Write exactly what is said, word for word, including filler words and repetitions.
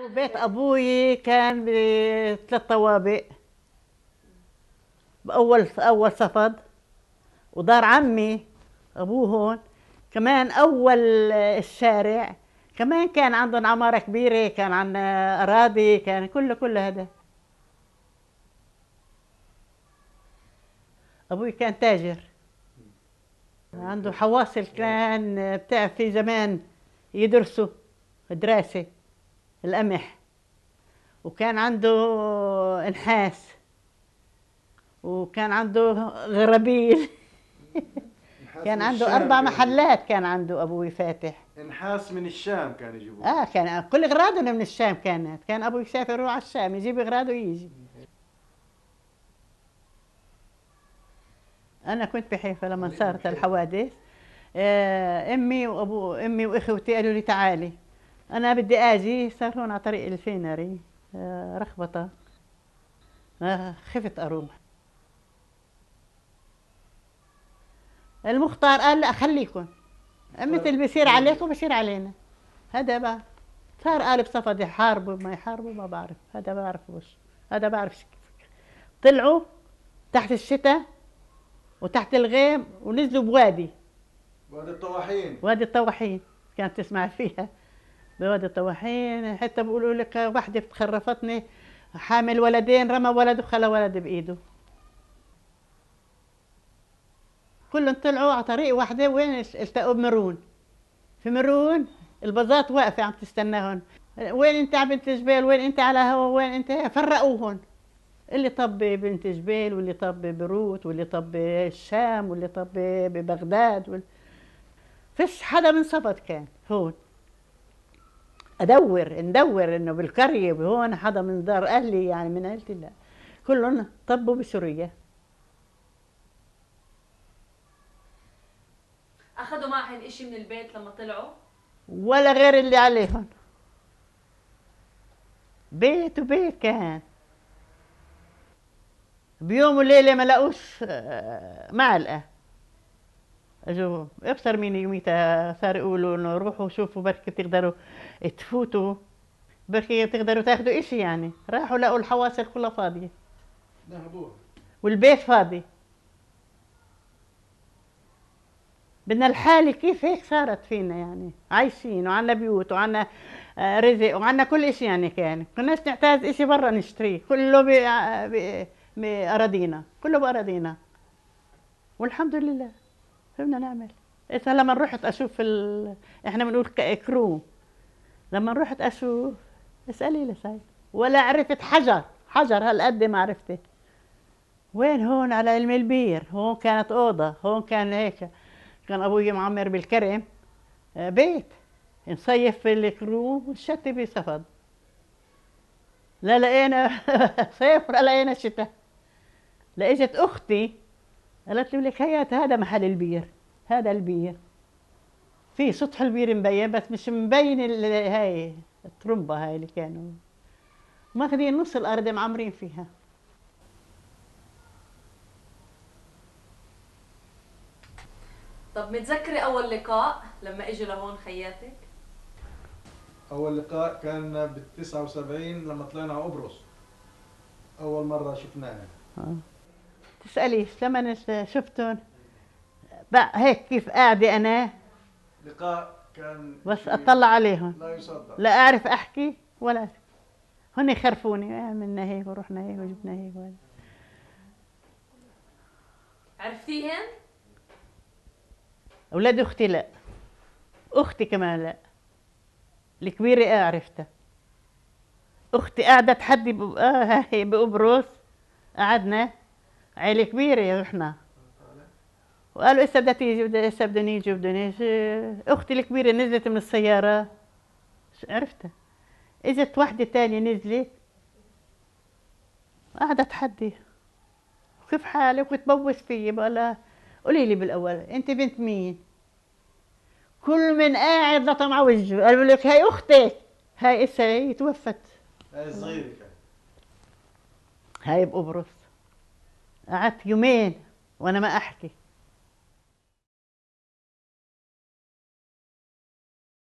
بيت أبوي كان بثلاث طوابق، بأول أول صفد، ودار عمي أبوه هون كمان أول الشارع، كمان كان عندهم عمارة كبيرة، كان عندنا أراضي، كان كله كله هذا. أبوي كان تاجر، عنده حواصل، كان بتعرف في زمان يدرسوا دراسة القمح، وكان عنده نحاس، وكان عنده غرابيل. كان عنده أربع محلات، كان عنده أبوي فاتح. نحاس من الشام كان يجيبوه. آه كان كل أغراضنا من الشام، كانت كان أبوي يسافر يروح على الشام يجيب أغراضه ويجي. أنا كنت بحيفا لما صارت الحوادث، آه أمي وأبو أمي وإخوتي قالوا لي تعالي، أنا بدي آجي، صار هون على طريق الفينري، آه رخبطة، آه خفت أروح. المختار قال لا خليكم، مثل اللي بيصير عليكم بيصير علينا. هذا بقى صار قالب صفد، يحاربوا ما يحاربوا ما بعرف، هذا ما بعرفوش، هذا بعرف كيف. طلعوا تحت الشتاء وتحت الغيم ونزلوا بوادي، وادي الطواحين. وادي الطواحين كانت تسمع فيها، بوادي الطواحين. حتى بيقولوا لك وحده بتخرفتني حامل ولدين، رمى ولد وخلى ولد بايده. كلهم طلعوا على طريق واحده، وين التقوا بمرون. في مرون البازات واقفه عم تستناهم، وين انت على بنت جبيل، وين انت على هوا، وين انت، فرقوهم. اللي طب بنت جبيل، واللي طب بيروت، واللي طب الشام، واللي طب ببغداد وال... فيش حدا من صفد كان هون. ادور ندور انه بالقريه هون حدا من دار اهلي، يعني من عيلتي لا، كلهم طبوا بسوريا. اخذوا معهم اشي من البيت لما طلعوا؟ ولا غير اللي عليهم، بيت وبيت كان. بيوم وليله ما لقوش معلقه، اجوا ابصر مين يوميتها صار يقولوا انه روحوا شوفوا بركي تقدروا تفوتوا، بركي تقدروا تاخذوا اشي. يعني راحوا لقوا الحواصل كلها فاضيه، نهبوها والبيت فاضي. بدنا الحالة كيف هيك صارت فينا، يعني عايشين وعنا بيوت وعنا رزق وعنا كل اشي، يعني كان كناش نحتاج اشي برا نشتريه، كله بأراضينا، كله بأراضينا والحمد لله. شو بدنا نعمل؟ إذا لما رحت اشوف ال... احنا بنقول كروم، لما رحت اشوف اسألي لي صحيح، ولا عرفت حجر، حجر هالقد ما عرفته. وين هون على علم البير، هون كانت اوضه، هون كان هيك. كان ابوي معمر بالكرم بيت، نصيف في الكروم والشتي بصفد. لا لقينا صيف ولا لقينا شتاء. لاجت اختي قالت لي لك هيات هذا محل البير، هذا البير في سطح البير مبين، بس مش مبين هاي الترمبه هاي اللي كانوا ماخذين نص الارض معمرين فيها. طب متذكري اول لقاء لما اجوا لهون خياتك؟ اول لقاء كان بال تسعة وسبعين لما طلعنا على قبرص، اول مره شفناها. آه. تسأليش لما شفتهم بقى هيك كيف قاعدة أنا، لقاء كان بس أطلع عليهم لا يصدق، لا أعرف أحكي ولا هن يخرفوني، عملنا هيك ورحنا هيك وجبنا هيك ولا. عرفتيهن؟ أولاد أختي لا، أختي كمان لا، الكبيرة آه عرفتها. أختي قاعدة تحدي ب... آه هي بقبرص، قعدنا عيلة كبيرة رحنا، وقالوا إسا بدها تيجي، إسا بدهم يجوا بدهم يجي. أختي الكبيرة نزلت من السيارة، عرفتها. إجت وحدة تانية نزلت قاعدة تحدي، كيف حالك، وتبوس فيي، بقول لها قولي لي بالأول أنت بنت مين؟ كل من قاعد لطم على وجهه، قالوا لك هاي أختك، هاي إسا هي توفت، هاي صغيره كانت، هاي بقبرص. قعدت يومين وأنا ما أحكي.